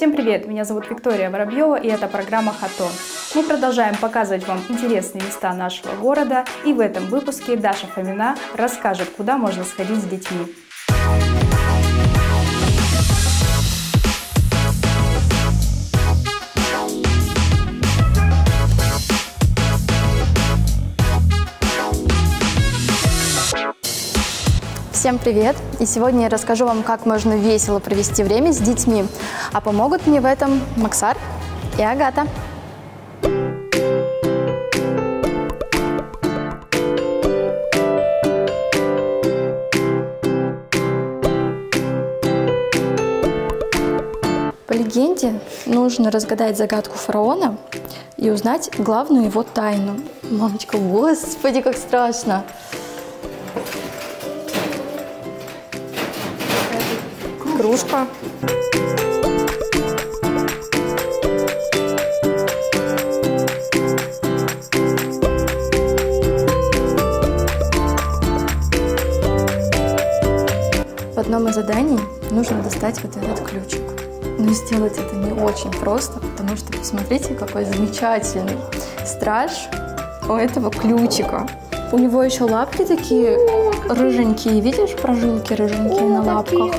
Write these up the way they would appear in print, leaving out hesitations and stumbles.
Всем привет! Меня зовут Виктория Воробьева, и это программа «Хатон». Мы продолжаем показывать вам интересные места нашего города, и в этом выпуске Даша Фомина расскажет, куда можно сходить с детьми. Всем привет! И сегодня я расскажу вам, как можно весело провести время с детьми. А помогут мне в этом Максар и Агата. По легенде, нужно разгадать загадку фараона и узнать главную его тайну. Мамочка, господи, как страшно! Кружка. В одном из заданий нужно достать вот этот ключик. Но сделать это не очень просто, потому что посмотрите, какой замечательный страж у этого ключика. У него еще лапки такие рыженькие, видишь, прожилки рыженькие на лапках.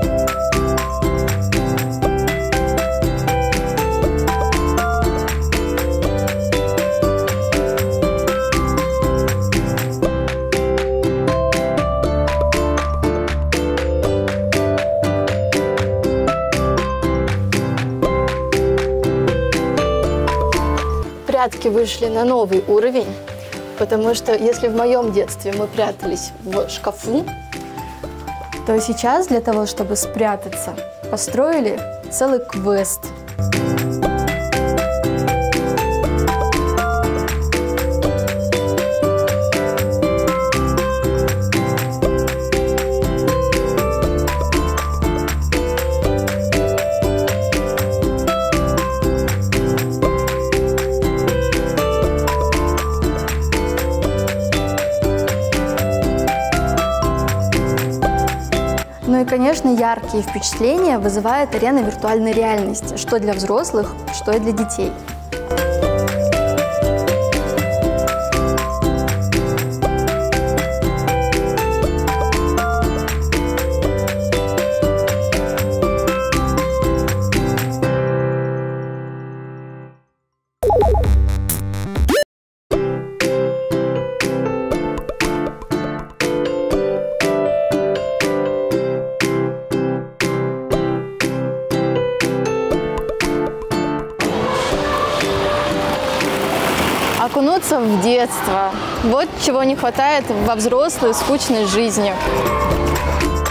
Прятки вышли на новый уровень, потому что если в моем детстве мы прятались в шкафу, то сейчас для того, чтобы спрятаться, построили целый квест. Ну и, конечно, яркие впечатления вызывает арена виртуальной реальности, что для взрослых, что и для детей. Окунуться в детство. Вот чего не хватает во взрослой скучной жизни.